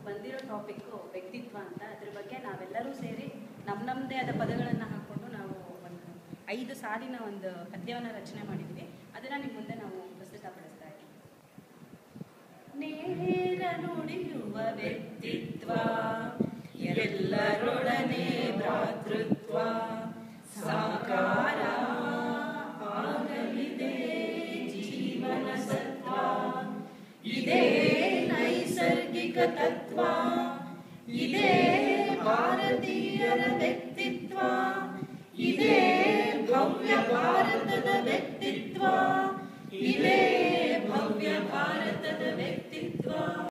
ಬಂದಿರೋ ಟಾಪಿಕ್ಕು ವ್ಯಕ್ತಿತ್ವ ಅಂತ. ಅದ್ರ ಬಗ್ಗೆ ನಾವೆಲ್ಲರೂ ಸೇರಿ ನಮ್ಮದೇ ಆದ ಪದಗಳನ್ನು ಹಾಕ್ಕೊಂಡು ನಾವು ಒಂದು 5 ಸಾಲಿನ ಒಂದು ಪದ್ಯವನ್ನು ರಚನೆ ಮಾಡಿದ್ವಿ. ಅದನ್ನು ನಿಮ್ಮ ಮುಂದೆ ನಾವು ಪ್ರಸ್ತುತಪಡಿಸ್ತಾ ಇದ್ದೀವಿ. ನೇರ ನುಡಿಯುವ ವ್ಯಕ್ತಿತ್ವ, ಎಲ್ಲರೊಡನೆ ಭ್ರಾತೃತ್ವ, ಸಾಕಾರ ಆಗಲಿದೆ ಜೀವನ ಸತ್ವ, ಇದೇ ನೈಸರ್ಗಿಕ ತತ್ವ, ಇದೇ